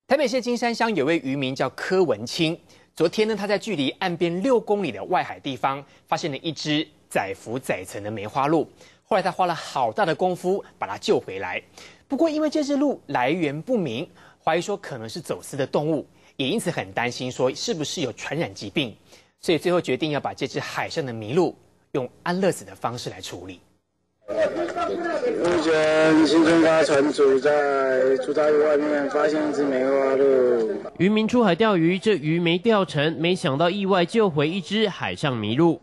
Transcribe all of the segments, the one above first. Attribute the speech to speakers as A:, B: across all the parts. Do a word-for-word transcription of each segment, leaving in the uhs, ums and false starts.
A: 台北市金山乡有位渔民叫柯文清，昨天呢，他在距离岸边六公里的外海地方，发现了一只载浮载沉的梅花鹿。后来他花了好大的功夫把它救回来，不过因为这只鹿来源不明，怀疑说可能是走私的动物，也因此很担心说是不是有传染疾病，所以最后决定要把这只海上的麋鹿用安乐死的方式来处理。
B: 目前新春发船主在出大陆外面发现一只梅花鹿。
C: 渔民出海钓鱼，这鱼没钓成，没想到意外救回一只海上麋鹿。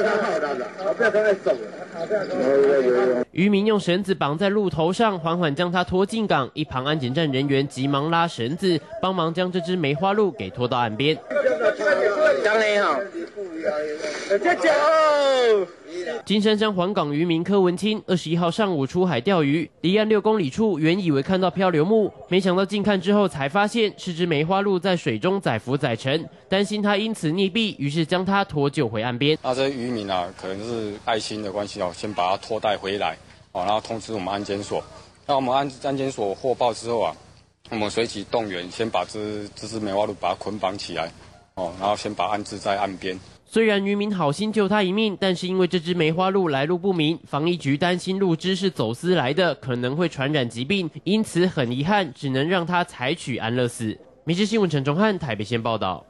C: 渔民用绳子绑在鹿头上，缓缓将它拖进港。一旁安检站人员急忙拉绳子，帮忙将这只梅花鹿给拖到岸边。
B: 刚你好，
C: 金山乡环港渔民柯文清二十一号上午出海钓鱼，离岸六公里处，原以为看到漂流木，没想到近看之后才发现是只梅花鹿在水中载浮载沉，担心它因此溺毙，于是将它拖救回岸边。
D: 那这渔民啊，可能是爱心的关系哦，先把它拖带回来哦，然后通知我们安检所。那我们安安检所获报之后啊，我们随即动员，先把这这只梅花鹿把它捆绑起来哦，然后先把它安置在岸边。
C: 虽然渔民好心救他一命，但是因为这只梅花鹿来路不明，防疫局担心鹿只是走私来的，可能会传染疾病，因此很遗憾，只能让他采取安乐死。民视新闻陈忠汉台北县报道。